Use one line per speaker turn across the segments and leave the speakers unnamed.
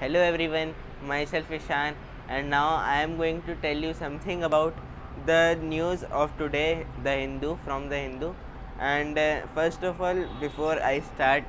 Hello everyone, myself Ishan, and now I am going to tell you something about the news of today, the Hindu, from the Hindu. And first of all, before I start,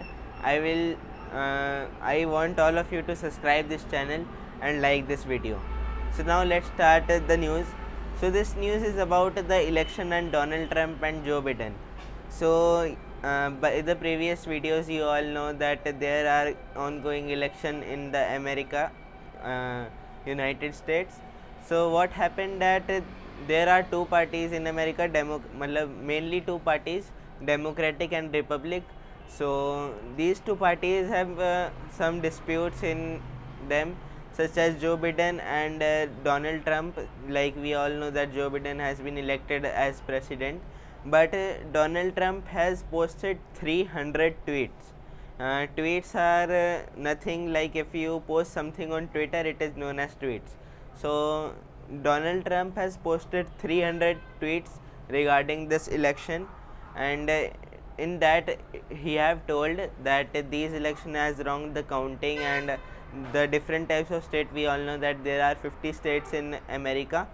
I want all of you to subscribe this channel and like this video. So now let's start the news. So this news is about the election and Donald Trump and Joe Biden. So by the previous videos you all know that there are ongoing election in the America, uh, United States. So what happened that there are two parties in America, mainly two parties, Democratic and Republic. So these two parties have some disputes in them, such as Joe Biden and Donald Trump. Like we all know that Joe Biden has been elected as president, but Donald Trump has posted 300 tweets. Tweets are nothing. Like if you post something on Twitter, it is known as tweets. So Donald Trump has posted 300 tweets regarding this election, and in that he have told that these election has wronged the counting and the different types of state. We all know that there are 50 states in America.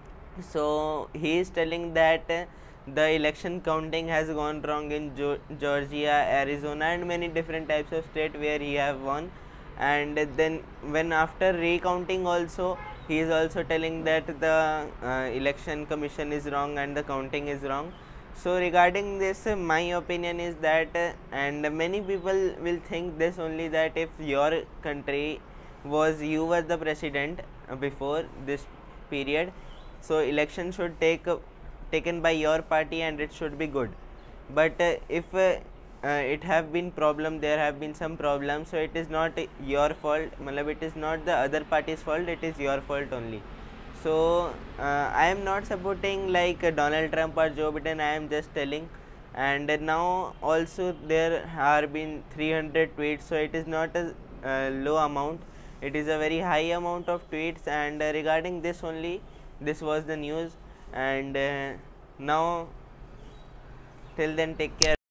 So he is telling that the election counting has gone wrong in Georgia, Arizona, and many different types of state where he have won. And then when after recounting also, he is also telling that the election commission is wrong and the counting is wrong. So regarding this, my opinion is that and many people will think this only, that if your country was, you were the president before this period, so election should taken by your party and it should be good. But if it have been problem, there have been some problems, so it is not your fault, it is not the other party's fault, it is your fault only. So I am not supporting like Donald Trump or Joe Biden, I am just telling. And now also there are been 300 tweets, so it is not a low amount, it is a very high amount of tweets. And regarding this only, this was the news. And now till then, take care.